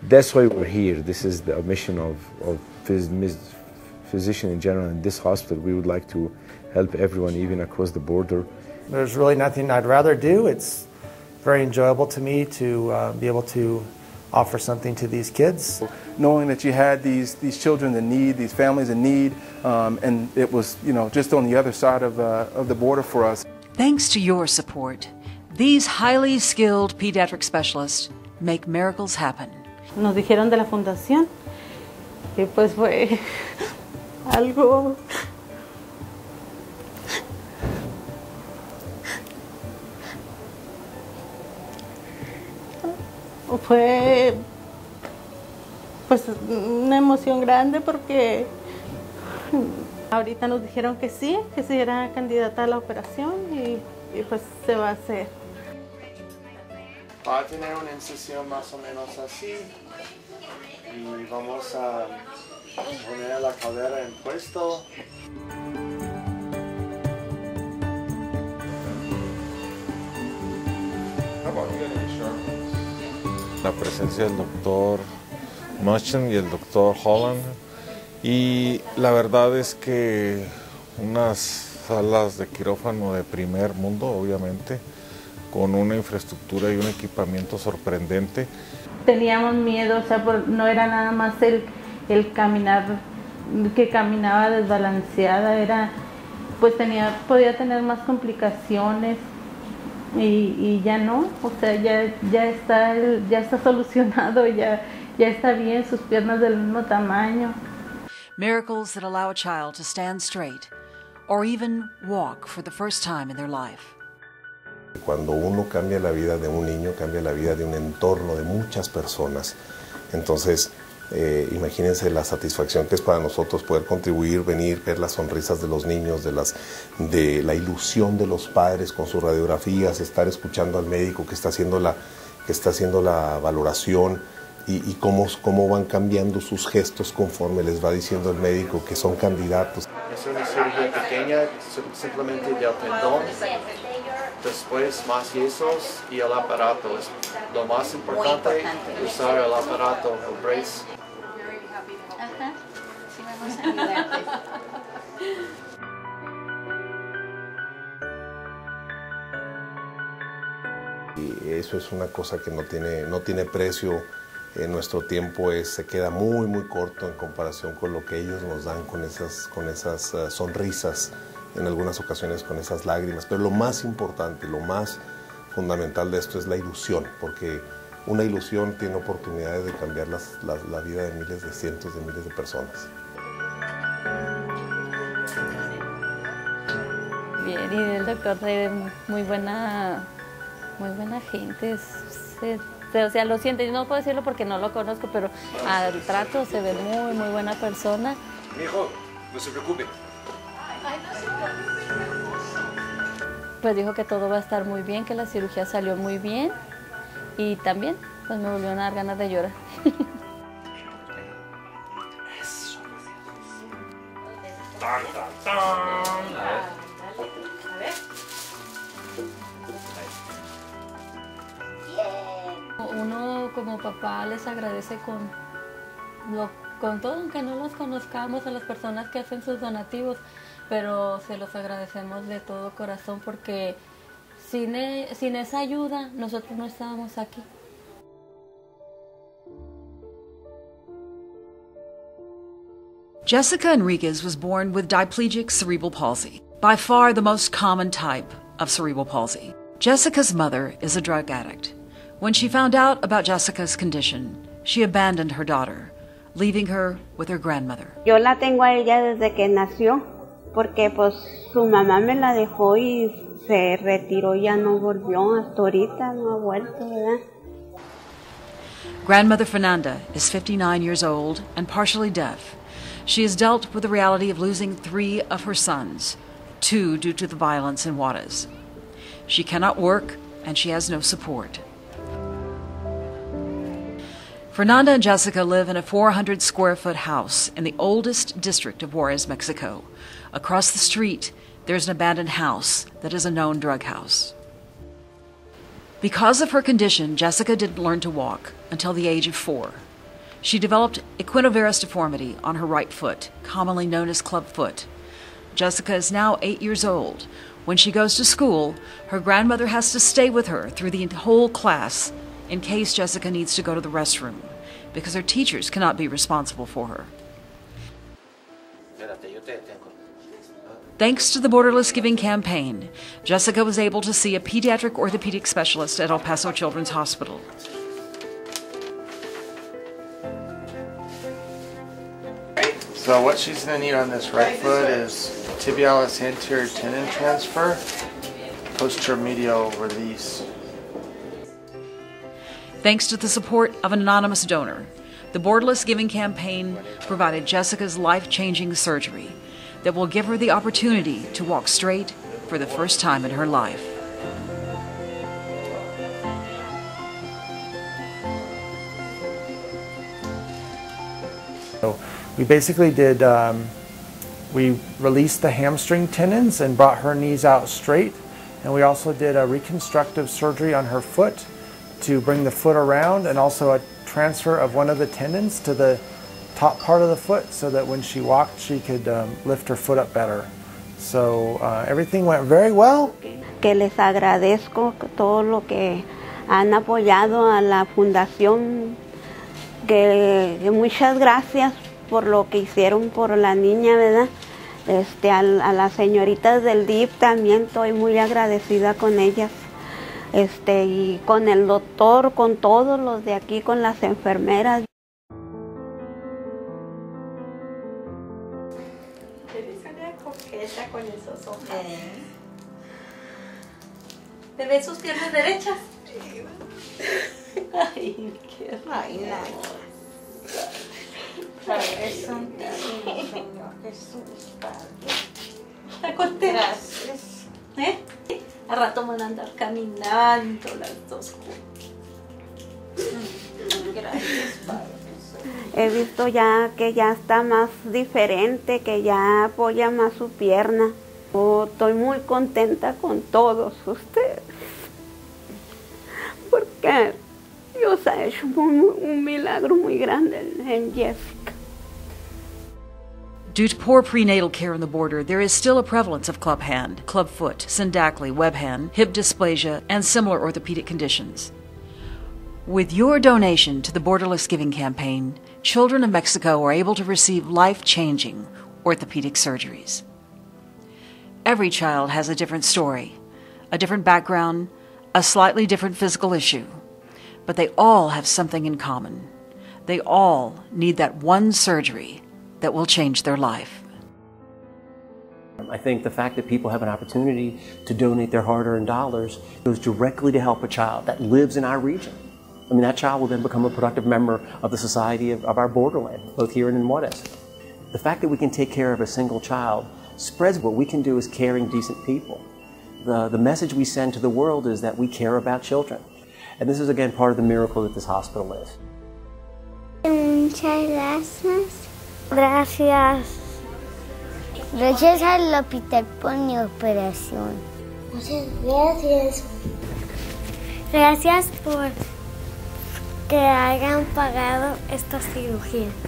That's why we're here. This is the mission of physician in general in this hospital. We would like to help everyone, even across the border. There's really nothing I'd rather do. It's very enjoyable to me to be able to offer something to these kids. Knowing that you had these children in need, these families in need, and it was, you know, just on the other side of the border for us. Thanks to your support, these highly skilled pediatric specialists make miracles happen. Nos dijeron de la fundación y pues fue algo fue pues una emoción grande porque ahorita nos dijeron que sí era candidata a la operación y pues se va a hacer. Va a tener una incisión más o menos así y vamos a poner la cadera en puesto. La presencia del doctor Machen y el doctor Holland, y la verdad es que unas salas de quirófano de primer mundo, obviamente, con una infraestructura y un equipamiento sorprendente. Teníamos miedo, o sea, no era nada más el caminar, que caminaba desbalanceada, era, pues podía tener más complicaciones y ya no, o sea, ya está solucionado, ya está bien, sus piernas del mismo tamaño. Miracles that allow a child to stand straight or even walk for the first time in their life. Cuando uno cambia la vida de un niño, cambia la vida de un entorno, de muchas personas. Entonces, imagínense la satisfacción que es para nosotros poder contribuir, venir, ver las sonrisas de los niños, de la ilusión de los padres con sus radiografías, estar escuchando al médico que está haciendo la valoración y cómo van cambiando sus gestos conforme les va diciendo el médico que son candidatos. Es una cirugía pequeña, simplemente del tendón. Después más yesos y el aparato. Es lo más importante, usar el aparato, el brace. Ajá, sí vamos a ayudarte. Y eso es una cosa que no tiene precio. En nuestro tiempo se queda muy corto en comparación con lo que ellos nos dan con esas sonrisas, en algunas ocasiones con esas lágrimas, pero lo más importante, lo más fundamental de esto es la ilusión, porque una ilusión tiene oportunidades de cambiar la vida de miles, de cientos de miles de personas. Bien, y el doctor es muy buena gente, o sea, lo siento, yo no puedo decirlo porque no lo conozco, pero al trato se ve muy buena persona. Mi hijo, no se preocupe. Pues dijo que todo va a estar muy bien, que la cirugía salió muy bien y también pues me volvió a dar ganas de llorar. Uno como papá les agradece con todo, aunque no los conozcamos, a las personas que hacen sus donativos, pero se los agradecemos de todo corazón porque sin esa ayuda nosotros no estábamos aquí. Jessica Enriquez was born with diplegic cerebral palsy, by far the most common type of cerebral palsy. Jessica's mother is a drug addict. When she found out about Jessica's condition, she abandoned her daughter, leaving her with her grandmother. Yo la tengo a ella desde que nació, porque pues su mamá me la dejó y se retiró, ya no volvió, hasta ahorita no ha vuelto, ¿verdad? Grandmother Fernanda is 59 years old and partially deaf. She has dealt with the reality of losing 3 of her sons, 2 due to the violence in Juarez. She cannot work and she has no support. Fernanda and Jessica live in a 400-square-foot house in the oldest district of Juarez, Mexico. Across the street, there's an abandoned house that is a known drug house. Because of her condition, Jessica didn't learn to walk until the age of 4. She developed equinovarus deformity on her right foot, commonly known as clubfoot. Jessica is now 8 years old. When she goes to school, her grandmother has to stay with her through the whole class in case Jessica needs to go to the restroom, because her teachers cannot be responsible for her. Thanks to the Borderless Giving campaign, Jessica was able to see a pediatric orthopedic specialist at El Paso Children's Hospital. So what she's going to need on this right foot is tibialis anterior tendon transfer, posterior medial release. Thanks to the support of an anonymous donor, the Borderless Giving campaign provided Jessica's life-changing surgery that will give her the opportunity to walk straight for the first time in her life. So we basically did, we released the hamstring tendons and brought her knees out straight, and we also did a reconstructive surgery on her foot to bring the foot around, and also a transfer of one of the tendons to the top part of the foot so that when she walked she could lift her foot up better. So everything went very well. Que les agradezco todo lo que han apoyado a la fundación, que muchas gracias por lo que hicieron por la niña, ¿verdad? A las señoritas del DIF también estoy muy agradecida con ellas. Y con el doctor, con todos los de aquí, con las enfermeras. Con esos ojos. ¿Te ves sus piernas derechas? Ay, qué reina. Padre Santísimo, Señor Jesús, Padre. ¿Está contenta? Gracias. A rato van a andar caminando las dos juntas. Gracias, Padre. He visto ya que ya está más diferente, que ya apoya más su pierna. Estoy muy contenta con todos ustedes, porque Dios ha hecho un milagro muy grande en Jessica. Due to poor prenatal care in the border, there is still a prevalence of club hand, club foot, syndactyly, web hand, hip dysplasia, and similar orthopedic conditions. With your donation to the Borderless Giving campaign, children of Mexico are able to receive life-changing orthopedic surgeries. Every child has a different story, a different background, a slightly different physical issue, but they all have something in common. They all need that one surgery that will change their life. I think the fact that people have an opportunity to donate their hard-earned dollars goes directly to help a child that lives in our region. I mean, that child will then become a productive member of the society of our borderland, both here and in Juarez. The fact that we can take care of a single child spreads what we can do as caring, decent people. The message we send to the world is that we care about children. And this is, again, part of the miracle that this hospital is. Muchas gracias. Gracias. Gracias al hospital por mi operación. Muchas gracias. Gracias por que hayan pagado esta cirugía.